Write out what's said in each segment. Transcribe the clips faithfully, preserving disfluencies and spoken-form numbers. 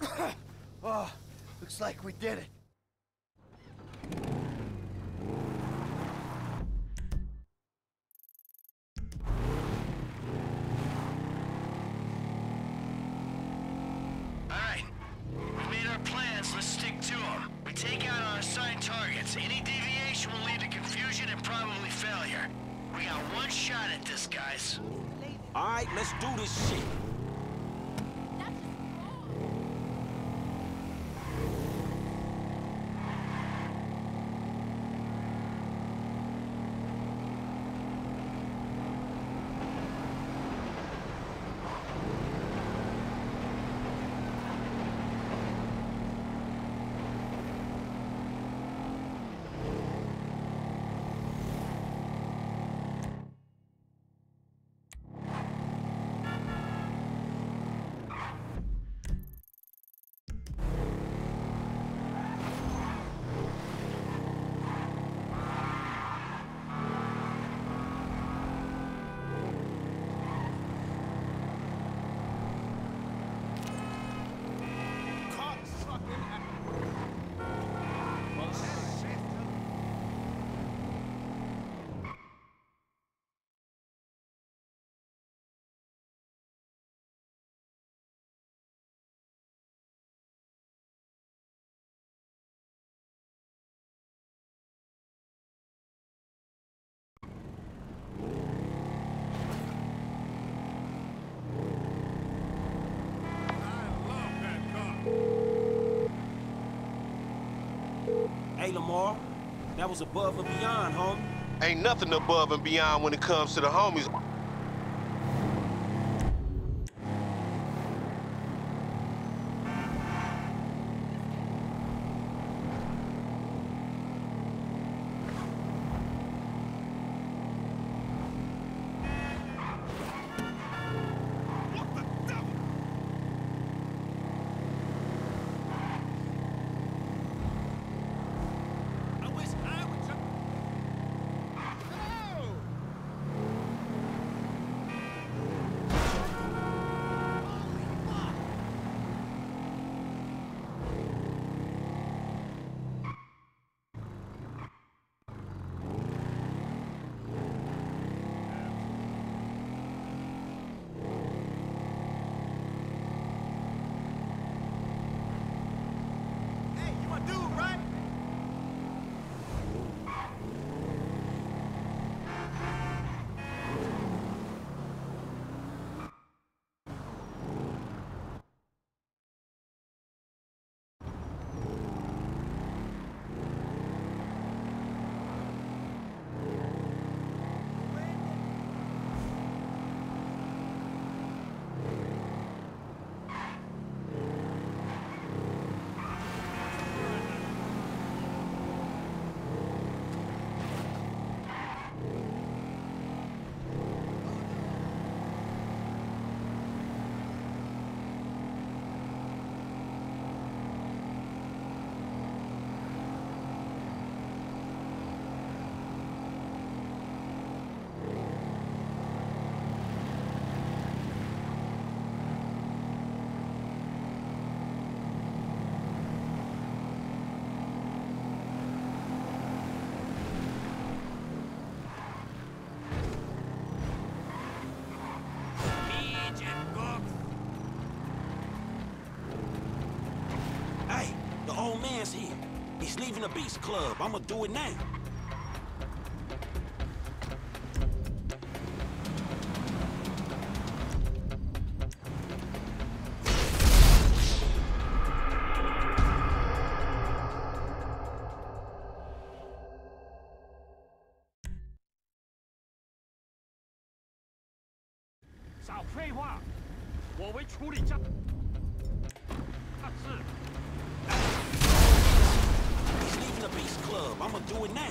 Oh, looks like we did it. Alright, we made our plans, let's stick to them. We take out our assigned targets. Any deviation will lead to confusion and probably failure. We got one shot at this, guys. Alright, let's do this shit. Hey, Lamar, that was above and beyond, homie. Ain't nothing above and beyond when it comes to the homies. The old man's here. He's leaving the Beast Club. I'ma do it now. He's leaving the Beast Club. I'ma do it now.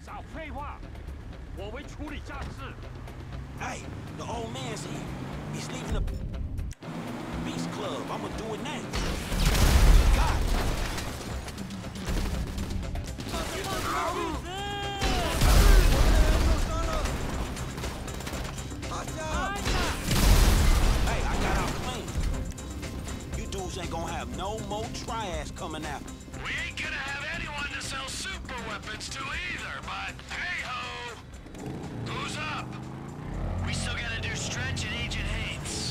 少废话，我会处理战事。 Hey, the old man's here. He's leaving the Beast Club. I'ma do it now. God. Hey, I got our plan. You dudes ain't gonna have no more triads coming after. We ain't gonna have anyone to sell super weapons to either, but hey-ho! Who's up? We still gotta do Stretch and Agent Haynes.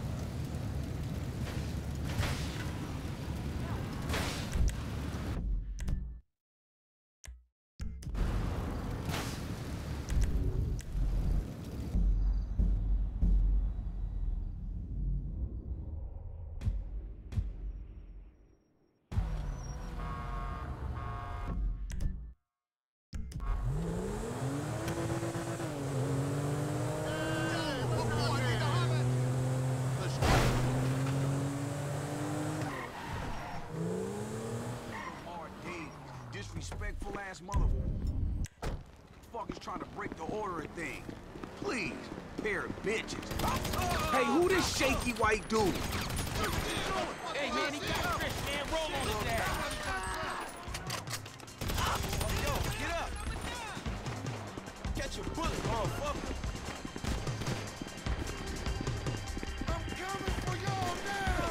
Disrespectful ass mother fuckers trying to break the order of things. Please, pair of bitches. Hey, who this shaky white dude? Hey man, he got Chris, man. Roll on his ass. Yo, get up. Catch your bullet, motherfucker. I'm coming for y'all now!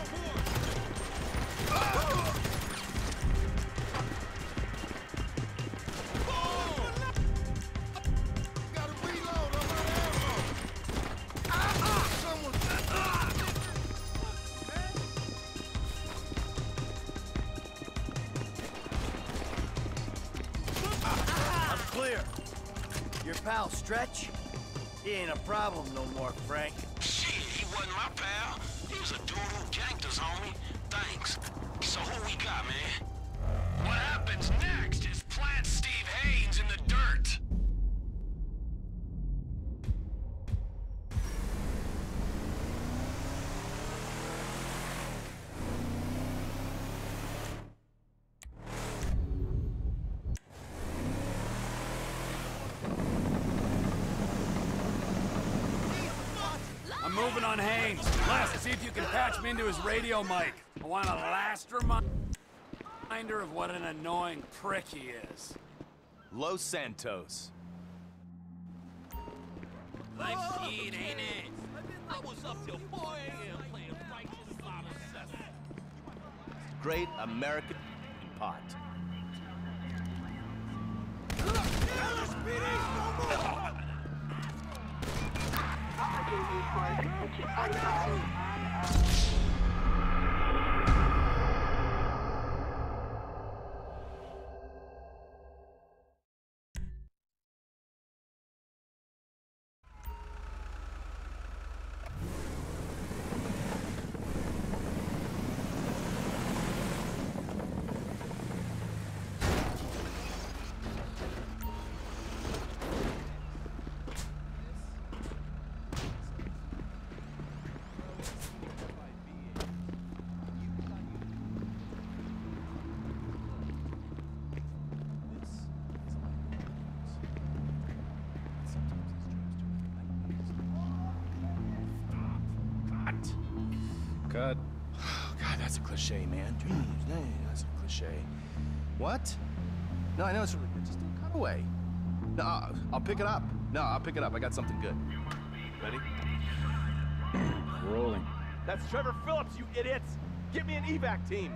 Gotta reload, I'm out of ammo! Ah, someone... I'm clear. Your pal Stretch? He ain't a problem no more, Frank. Shit, he wasn't my pal. He was a dude who ganked us, homie. Thanks. So who we got, man? What happens next is plant Steve Haynes in the dirt. I'm moving on Haynes. Les, see if you can patch me into his radio mic. I want a last reminder of what an annoying prick he is. Los Santos. Life shit, ain't it? I was up till four A M playing Righteous Slaughter seven. Great American pot. Cut. Oh, God, that's a cliche, man. Jeez, dang, that's a cliche. What? No, I know it's really good. Just don't cut away. No, I'll, I'll pick it up. No, I'll pick it up. I got something good. Ready? Rolling. That's Trevor Phillips, you idiots! Get me an evac team!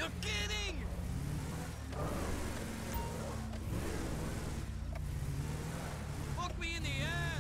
I'm kidding! Fuck me in the ass!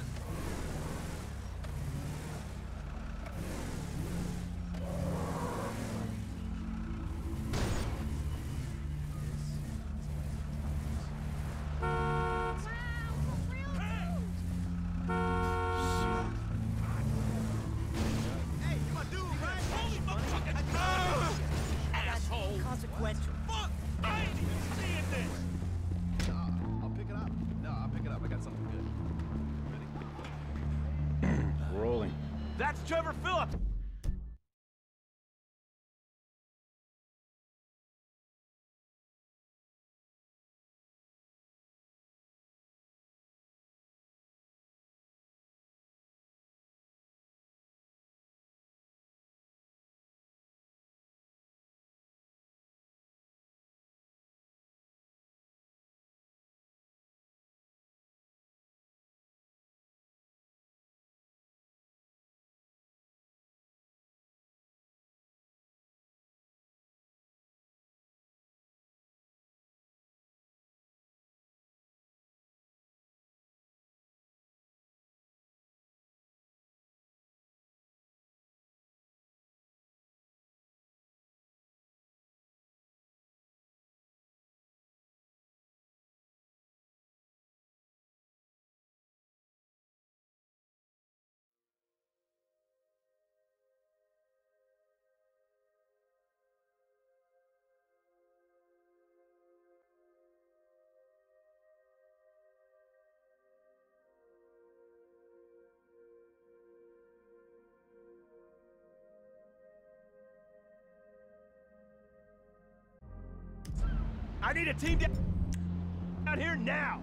Consequential. Fuck! I ain't even seeing this! No, I'll pick it up. No, I'll pick it up. I got something good. Ready? Rolling. That's Trevor Phillips! I need a team down out here now!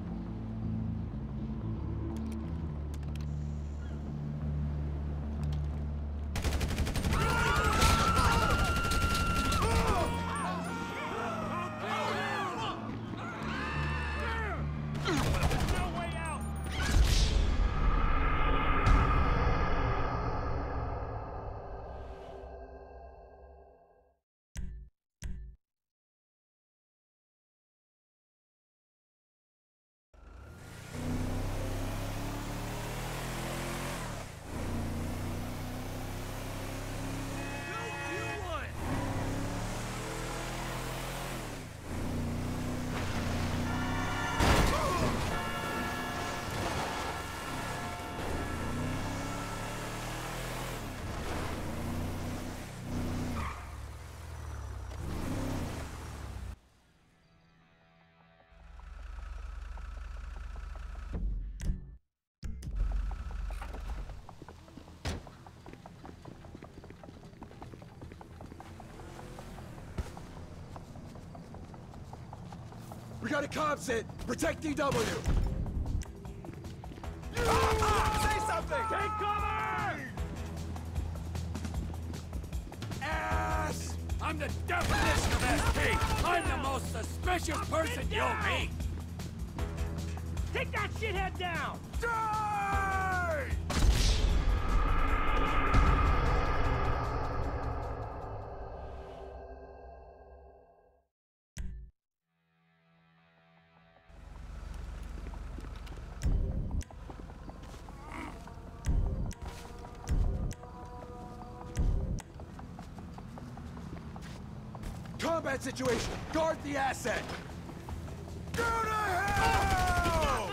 We got a comm set! Protect D W! Say something! Take cover! Ass! I'm the definition of S P! I'm the most suspicious person you'll meet! Take that shithead down! Die! Combat situation! Guard the asset! Go to hell!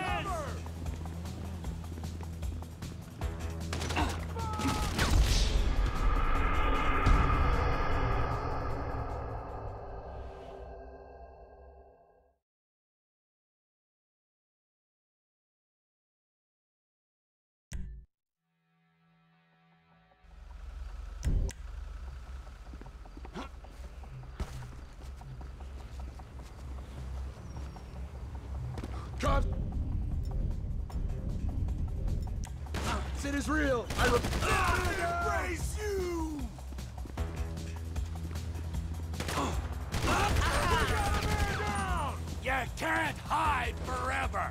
Cops! It is real! I re- embrace you! You can't hide forever!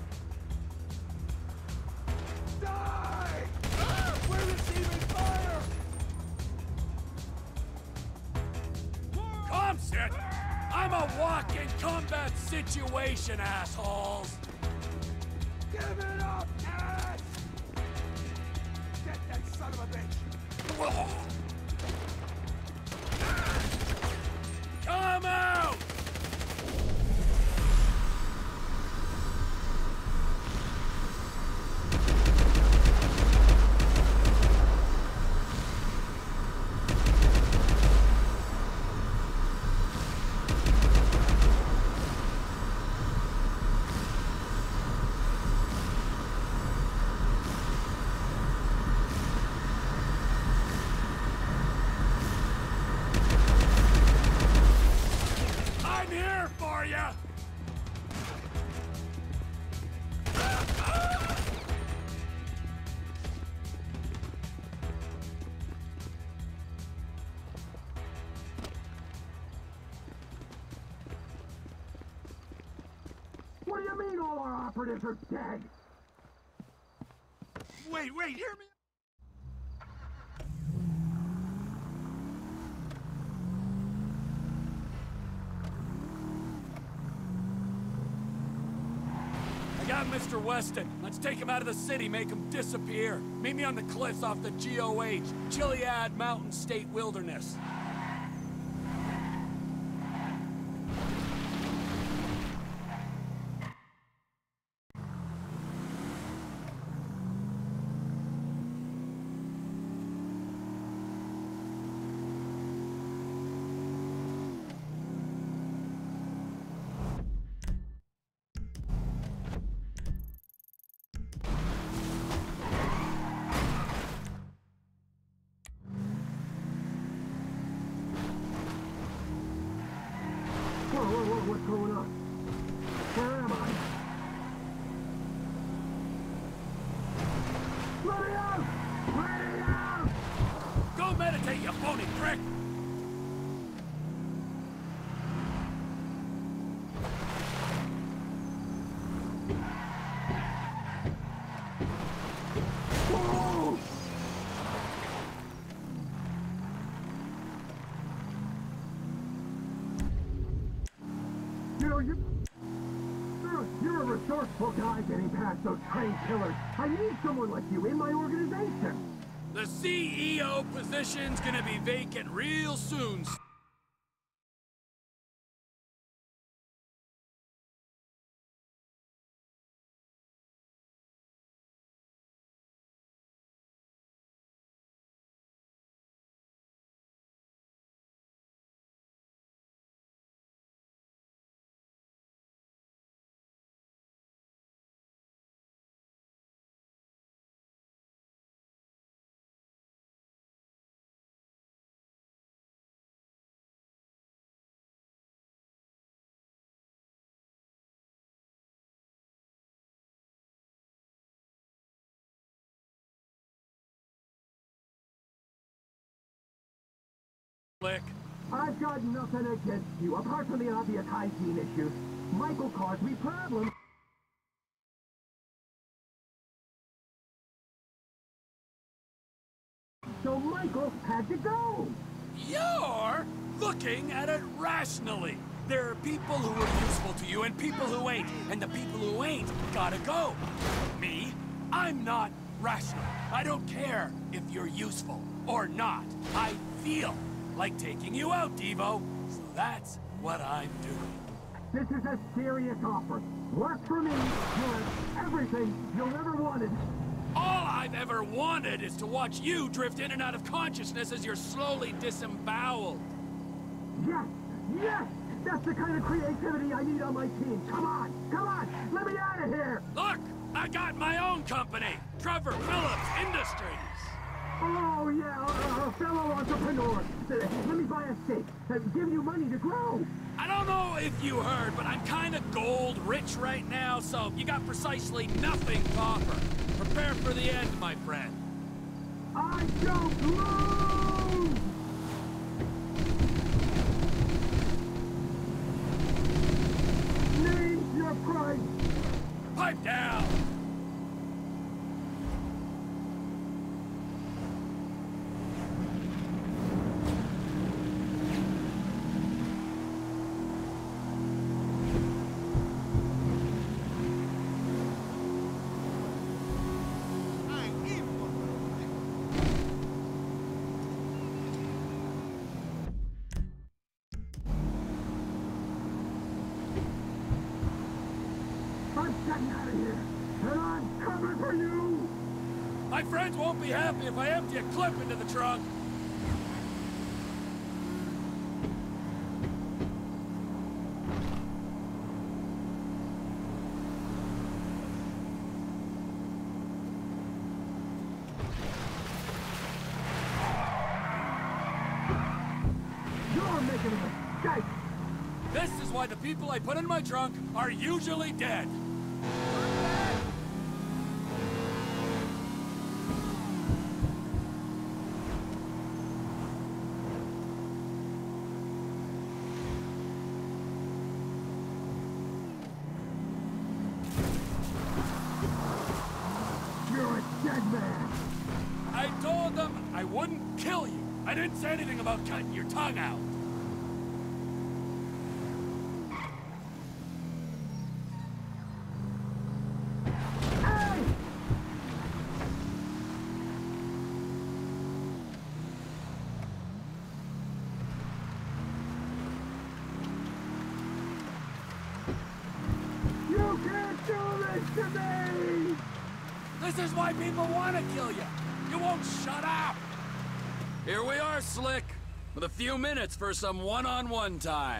Die! We're receiving fire! Call swamps it! I'm a walking combat situation, assholes! Give it up, Dad! Get that son of a bitch! Come out! What do you mean all our operatives are dead? Wait, wait, hear me? I got Mister Weston. Let's take him out of the city, make him disappear. Meet me on the cliffs off the G O H, Chiliad Mountain State Wilderness. Whoa, whoa, whoa, what's going on? Where am I? Let me out! Let me out! Go meditate, you phony prick! Whoa! You know, you... You're, you're a resourceful guy getting past those trained killers. I need someone like you in my organization. The C E O position's gonna be vacant real soon. Click. I've got nothing against you, apart from the obvious hygiene issues. Michael caused me problems. So Michael had to go. You're looking at it rationally. There are people who are useful to you and people who ain't, and the people who ain't gotta go. Me? I'm not rational. I don't care if you're useful or not. I feel like taking you out, Devo. So that's what I'm doing. This is a serious offer. Work for me. You'll have everything you'll ever wanted. All I've ever wanted is to watch you drift in and out of consciousness as you're slowly disemboweled. Yes, yes! That's the kind of creativity I need on my team. Come on, come on, let me out of here! Look, I got my own company, Trevor Phillips Industries. Oh, yeah, a, a fellow entrepreneur. Let me buy a stake. Give you money to grow. I don't know if you heard, but I'm kind of gold rich right now, so you got precisely nothing to offer. Prepare for the end, my friend. I don't lose! Name your price! Pipe down! I'm getting out of here, and I'm coming for you! My friends won't be happy if I empty a clip into the trunk. You're making a mistake! This is why the people I put in my trunk are usually dead. You're a dead man! I told them I wouldn't kill you. I didn't say anything about cutting your tongue out. Hey! You can't do this to me! This is why people want to kill you. You won't shut up. Here we are, Slick, with a few minutes for some one-on-one time.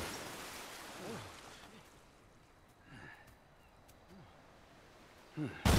Hmm.